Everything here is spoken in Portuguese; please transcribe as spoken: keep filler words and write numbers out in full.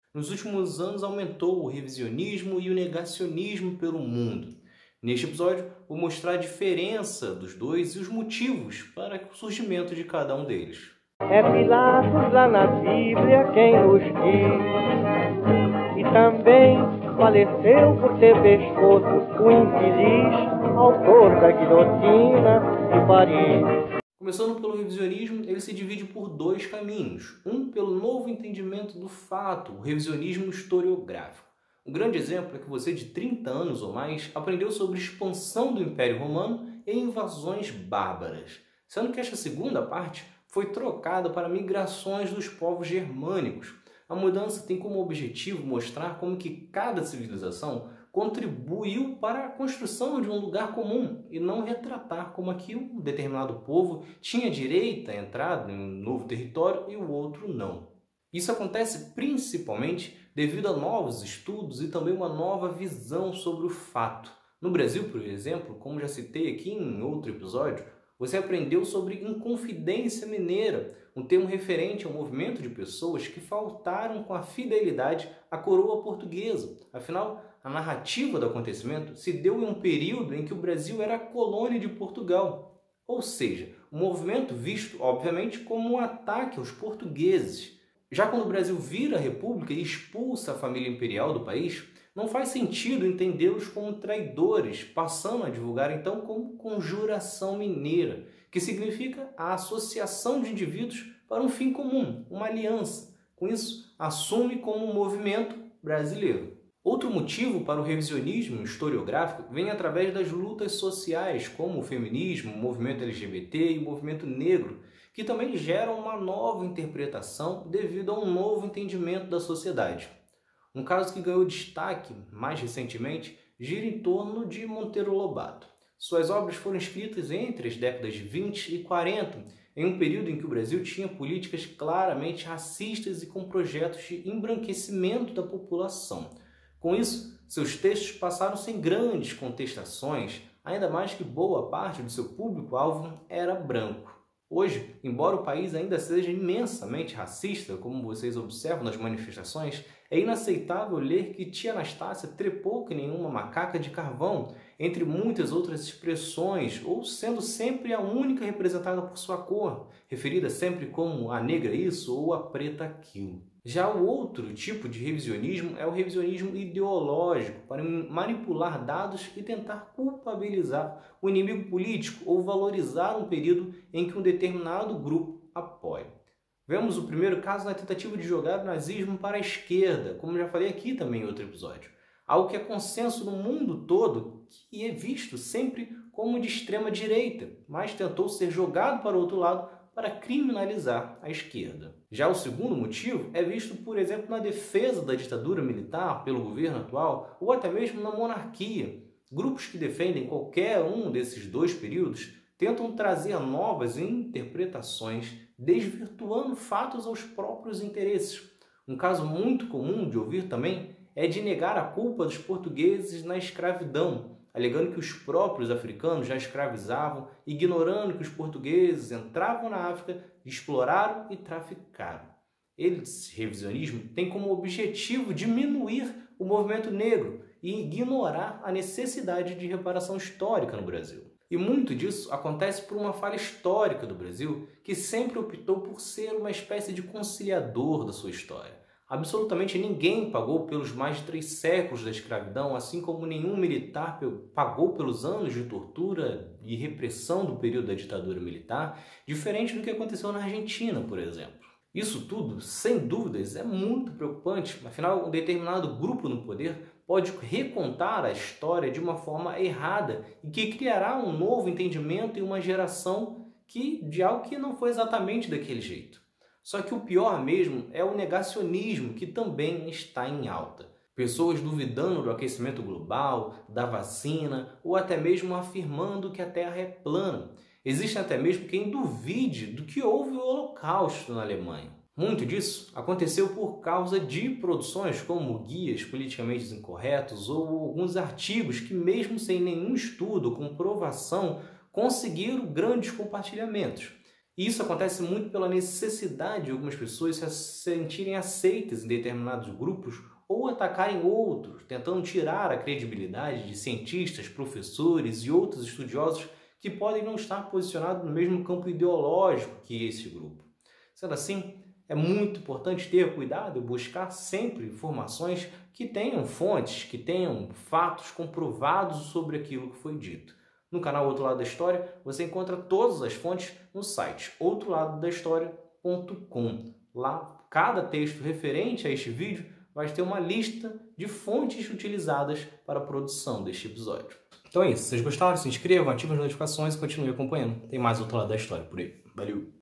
nos últimos anos aumentou o revisionismo e o negacionismo pelo mundo. Neste episódio, vou mostrar a diferença dos dois e os motivos para o surgimento de cada um deles. É Pilatos lá na Bíblia quem nos diz, e também faleceu por ter pescoço o infeliz autor da guilhotina de Paris. Começando pelo revisionismo, ele se divide por dois caminhos. Um pelo novo entendimento do fato, o revisionismo historiográfico. Um grande exemplo é que você de trinta anos ou mais aprendeu sobre expansão do Império Romano e invasões bárbaras, sendo que esta segunda parte foi trocada para migrações dos povos germânicos. A mudança tem como objetivo mostrar como que cada civilização contribuiu para a construção de um lugar comum e não retratar como aqui um determinado povo tinha direito à entrada em um novo território e o outro não. Isso acontece principalmente devido a novos estudos e também uma nova visão sobre o fato. No Brasil, por exemplo, como já citei aqui em outro episódio, você aprendeu sobre Inconfidência Mineira, um termo referente ao movimento de pessoas que faltaram com a fidelidade à coroa portuguesa. Afinal, a narrativa do acontecimento se deu em um período em que o Brasil era colônia de Portugal. Ou seja, um movimento visto, obviamente, como um ataque aos portugueses. Já quando o Brasil vira república e expulsa a família imperial do país, não faz sentido entendê-los como traidores, passando a divulgar então como conjuração mineira, que significa a associação de indivíduos para um fim comum, uma aliança. Com isso, assume como um movimento brasileiro. Outro motivo para o revisionismo historiográfico vem através das lutas sociais, como o feminismo, o movimento L G B T e o movimento negro, que também geram uma nova interpretação devido a um novo entendimento da sociedade. Um caso que ganhou destaque mais recentemente gira em torno de Monteiro Lobato. Suas obras foram escritas entre as décadas de vinte e quarenta, em um período em que o Brasil tinha políticas claramente racistas e com projetos de embranquecimento da população. Com isso, seus textos passaram sem grandes contestações, ainda mais que boa parte do seu público-alvo era branco. Hoje, embora o país ainda seja imensamente racista, como vocês observam nas manifestações, é inaceitável ler que tia Anastácia trepou que nenhuma macaca de carvão, entre muitas outras expressões, ou sendo sempre a única representada por sua cor, referida sempre como a negra isso ou a preta aquilo. Já o outro tipo de revisionismo é o revisionismo ideológico, para manipular dados e tentar culpabilizar o inimigo político ou valorizar um período em que um determinado grupo apoia. Vemos o primeiro caso na tentativa de jogar o nazismo para a esquerda, como já falei aqui também em outro episódio. Algo que é consenso no mundo todo, que é visto sempre como de extrema direita, mas tentou ser jogado para o outro lado para criminalizar a esquerda. Já o segundo motivo é visto, por exemplo, na defesa da ditadura militar pelo governo atual ou até mesmo na monarquia. Grupos que defendem qualquer um desses dois períodos tentam trazer novas interpretações, desvirtuando fatos aos próprios interesses. Um caso muito comum de ouvir também é de negar a culpa dos portugueses na escravidão, alegando que os próprios africanos já escravizavam, ignorando que os portugueses entravam na África, exploraram e traficaram. Esse revisionismo tem como objetivo diminuir o movimento negro e ignorar a necessidade de reparação histórica no Brasil. E muito disso acontece por uma falha histórica do Brasil, que sempre optou por ser uma espécie de conciliador da sua história. Absolutamente ninguém pagou pelos mais de três séculos da escravidão, assim como nenhum militar pagou pelos anos de tortura e repressão do período da ditadura militar, diferente do que aconteceu na Argentina, por exemplo. Isso tudo, sem dúvidas, é muito preocupante, afinal, um determinado grupo no poder pode recontar a história de uma forma errada e que criará um novo entendimento em uma geração que, de algo que não foi exatamente daquele jeito. Só que o pior mesmo é o negacionismo, que também está em alta. Pessoas duvidando do aquecimento global, da vacina, ou até mesmo afirmando que a Terra é plana. Existe até mesmo quem duvide do que houve o Holocausto na Alemanha. Muito disso aconteceu por causa de produções como guias politicamente incorretos ou alguns artigos que, mesmo sem nenhum estudo ou comprovação, conseguiram grandes compartilhamentos. E isso acontece muito pela necessidade de algumas pessoas se sentirem aceitas em determinados grupos ou atacarem outros, tentando tirar a credibilidade de cientistas, professores e outros estudiosos que podem não estar posicionados no mesmo campo ideológico que esse grupo. Sendo assim, é muito importante ter cuidado e buscar sempre informações que tenham fontes, que tenham fatos comprovados sobre aquilo que foi dito. No canal Outro Lado da História, você encontra todas as fontes no site outro lado da história ponto com. Lá, cada texto referente a este vídeo vai ter uma lista de fontes utilizadas para a produção deste episódio. Então é isso. Se vocês gostaram, se inscrevam, ativem as notificações e continuem acompanhando. Tem mais Outro Lado da História por aí. Valeu!